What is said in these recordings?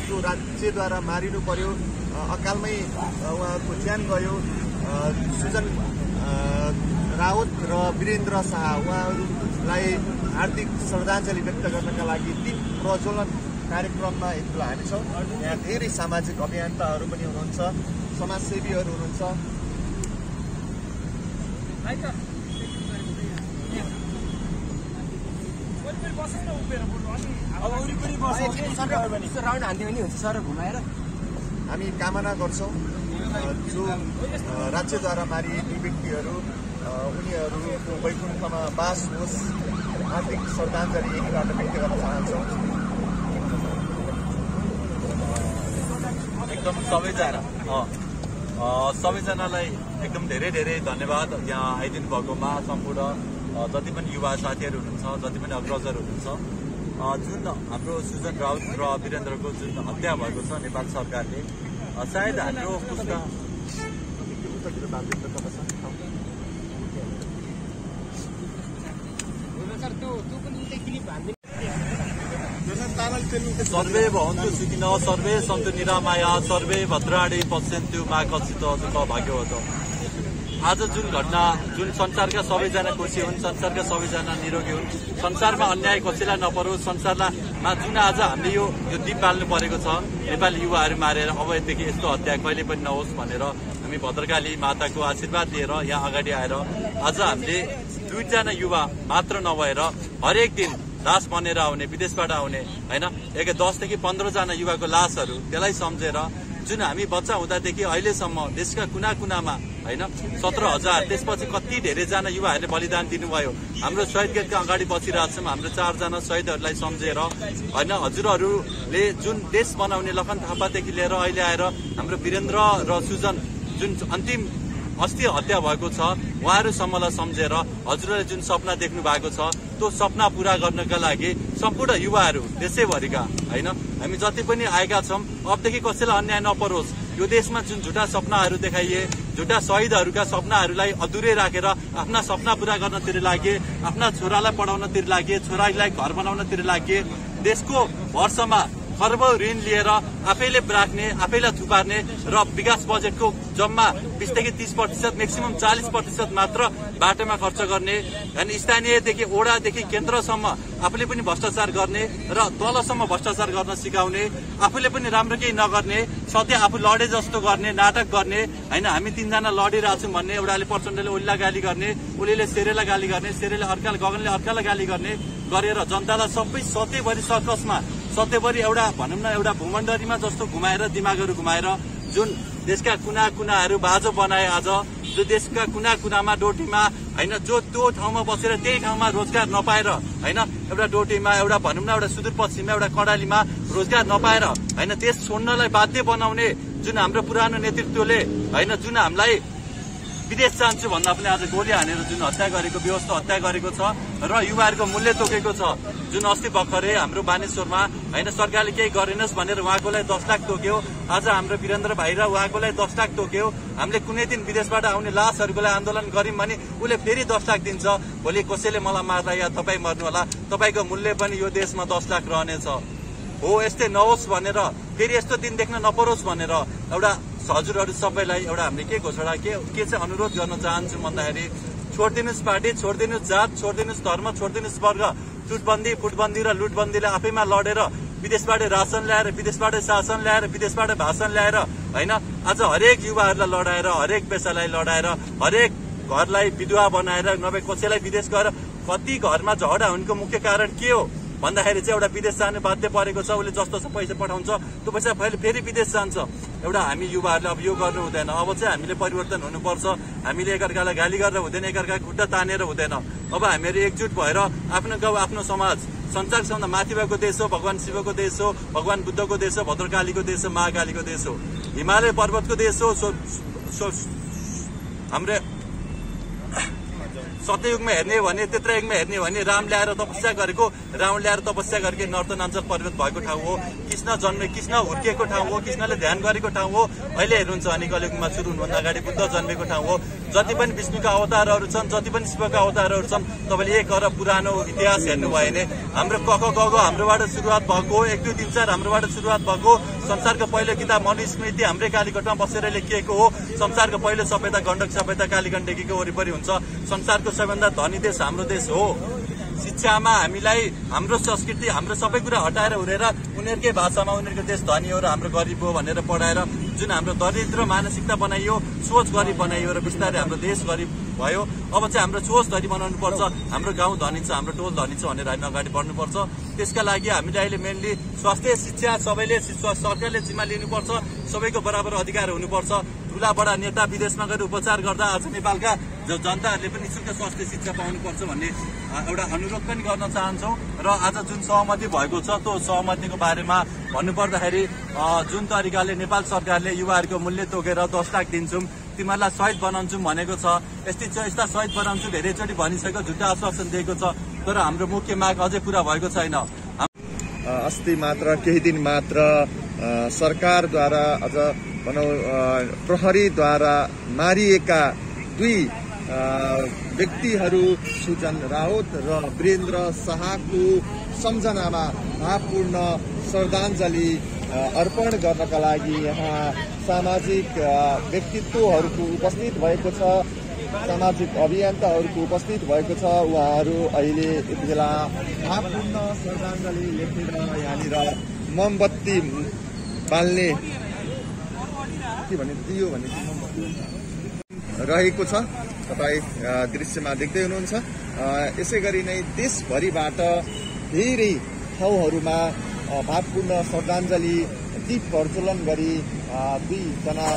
जो राज्यद्वारा मारिनु पर्यो, अकालमै उहाँहरूको ज्यान गयो। सुजन राउत र वीरेन्द्र शाह उहाँहरूलाई हार्दिक श्रद्धाञ्जली व्यक्त गर्नका लागि दीप प्रज्वलन कार्यक्रममा यति हामी छौँ। यहाँ धेरै सामाजिक अभियन्ताहरू पनि हुनुहुन्छ, समाजसेवीहरू हुनुहुन्छ। हामी कामना गर्छौँ जो राज्यद्वारा मारिएका व्यक्तिहरू उनीहरूको वैकुण्ठमा बास होस्। हार्दिक श्रद्धाञ्जली यहीबाट व्यक्त गर्न चाहन्छौँ। एकदम सबैजनालाई एकदम धेरै धेरै धन्यवाद यहाँ आइदिनु भएकोमा। सम्पूर्ण जति पनि युवा साथीहरू हुनुहुन्छ, जति पनि अग्रजर हुनुहुन्छ, जुन हाम्रो सुजन राउत र वीरेन्द्रको जुन हत्या भएको छ नेपाल सरकारले, सायद हाम्रो पुस्ता सर्वे भवन्तु सुखिनः, सर्वे सन्तु निरामयाः, सर्वे भद्राणि पश्यन्तु मा कश्चित् दुःख भाग्यवत्। आज जुन घटना, जुन संसारका सबैजना खुसी हुन्, संसारका सबैजना निरोगी हुन्, संसारमा अन्याय कसैलाई नपरोस्, संसारमा जुन आज हामीले यो दीप बाल्नु परेको छ नेपाली युवाहरू मारेर, अबदेखि यस्तो हत्या कहिले पनि नहोस् भनेर हामी भद्रकाली माताको आशीर्वाद लिएर यहाँ अगाडि आएर आज हामीले 2 जना युवा मात्र नभएर हरेक दिन लास बनेर आउने, विदेशबाट आउने होइन, 10 देखि 15 जना युवाको लासहरू त्यसलाई सम्झेर जुन हामी बच्चा हुँदादेखि अहिलेसम्म देशका कुना कुनामा होइन 17,000 त्यसपछि कति धेरैजना युवाहरूले बलिदान दिनुभयो। हाम्रो शहीद गेटका अगाडि बसिरहेको छौँ। हाम्रो 4 जना शहीदहरूलाई सम्झेर होइन, हजुरहरूले जुन देश बनाउने लखन थापादेखि लिएर अहिले आएर हाम्रो वीरेन्द्र र सुजन जुन अन्तिम अस्ति हत्या भएको छ उहाँहरूसम्मलाई सम्झेर हजुरहरूले जुन सपना देख्नु भएको छ त्यो सपना पूरा गर्नका लागि सम्पूर्ण युवाहरू देशैभरिका होइन हामी जति पनि आएका छौँ, अबदेखि कसैलाई अन्याय नपरोस्। यो देशमा जुन झुटा सपनाहरू देखाइए, झुटा शहीदहरूका सपनाहरूलाई अधुरै राखेर आफ्ना सपना पूरा गर्नतिर लागे, आफ्ना छोरालाई पढाउनतिर लागे, छोरालाई घर बनाउनतिर लागे, देशको वर्षमा खरबौं ऋण लिएर आफैले राख्ने, आफैलाई थुपार्ने र विकास बजेटको जम्मा 20 देखि 30% मैक्सिमम 40% मात्र बाटोमा खर्च गर्ने, अनि स्थानीयदेखि ओडादेखि केन्द्रसम्म आफूले पनि भ्रष्टाचार गर्ने र तलसम्म भ्रष्टाचार गर्न सिकाउने, आफूले पनि राम्रो केही नगर्ने, सधैँ आफू लडे जस्तो गर्ने, नाटक गर्ने होइन। हामी 3 जना लडिरहेको छौँ भन्ने, एउटाले प्रचण्डले ओलीलाई गाली गर्ने, ओलीले शेरेलाई गाली गर्ने, शेरेले अर्कालाई, गगनले अर्कालाई गाली गर्ने गरेर जनतालाई सबै सधैँभरि सर्कसमा, सधैँभरि एउटा भनौँ न एउटा भूमण्डलीमा जस्तो घुमाएर, दिमागहरू घुमाएर जुन देशका कुना कुनाहरू बाजो बनाए, आज जो देशका कुना कुनामा डोटीमा होइन, जो त्यो ठाउँमा बसेर त्यही ठाउँमा रोजगार नपाएर होइन, एउटा डोटीमा, एउटा भनौँ न एउटा सुदूरपश्चिममा, एउटा कडालीमा रोजगार नपाएर होइन, देश छोड्नलाई बाध्य बनाउने जुन हाम्रो पुरानो नेतृत्वले होइन, जुन हामीलाई विदेश जान्छु भन्दा पनि आज गोली हानेर जुन हत्या गरेको, व्यवस्था हत्या गरेको छ र युवाहरूको मूल्य तोकेको छ। जुन अस्ति भर्खरै हाम्रो बानेश्वरमा होइन सरकारले केही गरेनस् भनेर उहाँकोलाई 10 लाख तोक्यो। आज हाम्रो वीरेन्द्र भाइ र उहाँकोलाई 10 लाख तोक्यो। हामीले कुनै दिन विदेशबाट आउने लासहरूकोलाई आन्दोलन गर्यौँ भने उसले फेरि 10 लाख दिन्छ। भोलि कसैले मलाई मार्दा या तपाईँ मर्नु होला, तपाईँको मूल्य पनि यो देशमा 10 लाख रहनेछ। हो यस्तै नहोस् भनेर, फेरि यस्तो दिन देख्न नपरोस् भनेर एउटा हजुरहरू सबैलाई एउटा हामीले के घोषणा के चाहिँ अनुरोध गर्न चाहन्छौँ भन्दाखेरि, छोडिदिनुहोस् पार्टी, छोडिदिनुहोस् जात, छोडिदिनुहोस् धर्म, छोडिदिनुहोस् वर्ग, चुटबन्दी, फुटबन्दी र लुटबन्दीले आफैमा लडेर विदेशबाट रासन ल्याएर, विदेशबाट शासन ल्याएर, विदेशबाट भाषण ल्याएर होइन, आज हरेक युवाहरूलाई लडाएर, हरेक पेसालाई लडाएर, हरेक घरलाई विधवा बनाएर, नभए कसैलाई विदेश गएर कति घरमा झगडा हुनुको मुख्य कारण के हो भन्दाखेरि चाहिँ एउटा विदेश जानु बाध्य परेको छ। उसले जस्तो छ पैसा पठाउँछ, त्यो पैसा फेरि विदेश जान्छ। एउटा हामी युवाहरूले अब यो गर्नु हुँदैन। अब चाहिँ हामीले परिवर्तन हुनुपर्छ। हामीले एकअर्कालाई गाली गरेर हुँदैन, एकअर्काको खुट्टा तानेर हुँदैन। अब हामीहरू एकजुट भएर आफ्नो गाउँ, आफ्नो समाज, संसार सबभन्दा माथि भएको देश हो, भगवान शिवको देश हो, भगवान बुद्धको देश हो, भद्रकालीको देश हो, महाकालीको देश हो, हिमालय पर्वतको देश हो। हाम्रो सत्ययुगमा हेर्ने भने, त्रेतायुगमा हेर्ने भने राम ल्याएर तपस्या गरेको, रावण ल्याएर तपस्या गरेको नर्तनाञ्चल पर्वत भएको ठाउँ हो। कृष्ण जन्मे, कृष्ण हुर्किएको ठाउँ हो, कृष्णले ध्यान गरेको ठाउँ हो। अहिले हेर्नुहुन्छ अनि कलियुगमा सुरु हुनुभन्दा अगाडि बुद्ध जन्मेको ठाउँ हो। जति पनि विष्णुका अवतारहरू छन्, जति पनि शिवका अवतारहरू छन्, तपाईँले 1 अरब पुरानो इतिहास हेर्नुभयो भने हाम्रो कख गगो हाम्रोबाट सुरुवात भएको, 1 2 3 4 हाम्रोबाट सुरुवात भएको। संसारको पहिलो किताब मनुस्मृति हाम्रै कालीकोटमा बसेर लेखिएको हो। संसारको पहिलो सभ्यता गण्डक सभ्यता कालीगण्डकीको वरिपरि हुन्छ। संसारको सबैभन्दा धनी देश हाम्रो देश हो। शिक्षामा हामीलाई हाम्रो संस्कृति हाम्रो सबै कुरा हटाएर हुरेर उनीहरूकै भाषामा उनीहरूको देश धनी हो र हाम्रो गरिब हो भनेर पढाएर जुन हाम्रो दरिद्र मानसिकता बनाइयो, सोच गरिब बनाइयो र बिस्तारै हाम्रो देश गरिब भयो। अब चाहिँ हाम्रो सोच धनी बनाउनु पर्छ। हाम्रो गाउँ धनी छ, हाम्रो टोल धनी छ भनेर हामी अगाडि बढ्नुपर्छ। त्यसका लागि हामीले अहिले मेनली स्वास्थ्य शिक्षा सबैले सरकारले जिम्मा लिनुपर्छ। सबैको बराबर अधिकार हुनुपर्छ। ठुला बडा नेता विदेशमा गएर उपचार गर्दा आज नेपालका जनताहरूले पनि निःशुल्क स्वास्थ्य शिक्षा पाउनुपर्छ भन्ने एउटा अनुरोध पनि गर्न चाहन्छौँ। र आज जुन सहमति भएको छ त्यो सहमतिको बारेमा भन्नुपर्दाखेरि जुन तरिकाले नेपाल सरकारले युवाहरूको मूल्य तोकेर 10 लाख दिन्छौँ, तिमीहरूलाई शहीद बनाउँछौँ भनेको छ। यस्ता शहीद बनाउँछौँ धेरैचोटि भनिसक्यो, झुट्टा आश्वासन दिएको छ, तर हाम्रो मुख्य माग अझै पूरा भएको छैन। अस्ति मात्र केही दिन मात्र सरकारद्वारा अझ भनौँ प्रहरीद्वारा मारिएका 2 व्यक्तिहरू सुजन राउत र वीरेन्द्र शाहको सम्झनामा भावपूर्ण श्रद्धाञ्जली अर्पण गर्नका लागि यहाँ सामाजिक व्यक्तित्वहरूको उपस्थित भएको छ, सामाजिक अभियन्ताहरूको उपस्थित भएको छ। उहाँहरू अहिले यति बेला भावपूर्ण श्रद्धाञ्जली लेखेर यहाँनिर मोमबत्ती बाल्ने के भने दियो भने रहेको छ। तपाईँ दृश्यमा देख्दै हुनुहुन्छ। यसै गरी नै देशभरिबाट धेरै ठाउँहरूमा भावपूर्ण श्रद्धाञ्जली दीप प्रज्वलन गरी 2 जना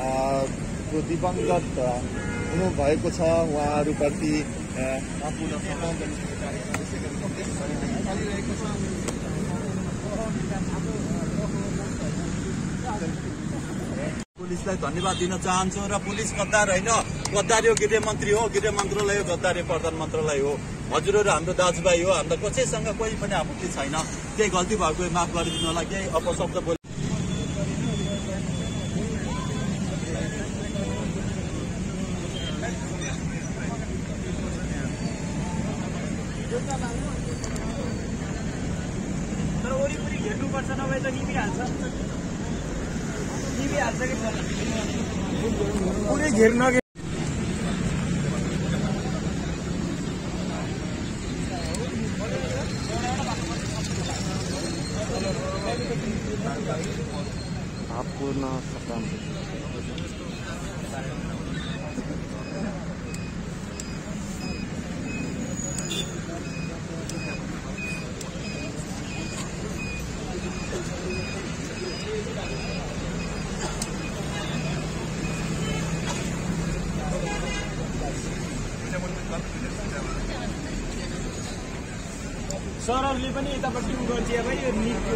जो दिवंगत हुनुभएको छ उहाँहरूप्रति भावपूर्ण श्रद्धाञ्जली कार्यक्रम यसै गरी देशभरिमै चलिरहेको छ। पुलिसलाई धन्यवाद दिन चाहन्छु र पुलिस गद्दार होइन, गद्दारी हो गृह मन्त्री हो, गृह मन्त्रालय हो, गद्दारी प्रधान मन्त्रालय हो। हजुरहरू हाम्रो दाजुभाइ हो, हाम्रो कसैसँग कोही पनि आपत्ति छैन। केही गल्ती भएको माफ गरिदिनु होला, केही अपशब्द बोल तर वरिपरि घेर्नुपर्छ, नभए त निभिहाल्छ कि पुरै घेर्न भावपूर्ण श्रद्धाञ्जली। सरहरूले पनि यतापट्टि गरिदिए भाइ यो निक्यो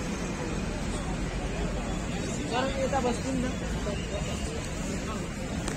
सर यता बस्नु न।